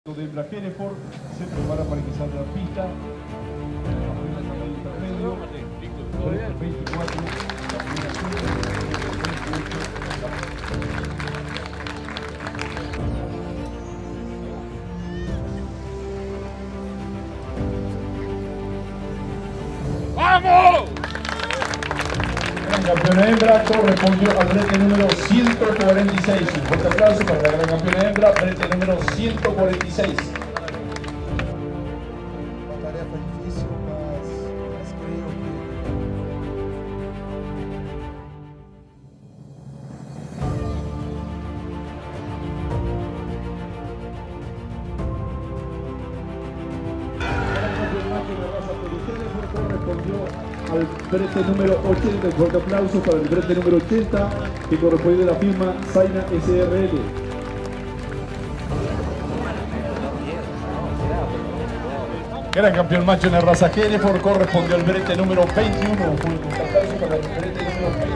De Hereford se prepara para ingresar a la pista. 24, ¡Vamos! Gran campeona hembra correspondió al brete número 146. Un fuerte aplauso para la gran campeona hembra, brete número 146. Uma tarefa difícil, mas creio que correspondió al brete número 80. Un fuerte aplauso para el brete número 80 que corresponde a la firma Zaina SRL. Gran campeón macho en la raza Hereford correspondió al brete número 21. Un fuerte aplauso para el brete número 21.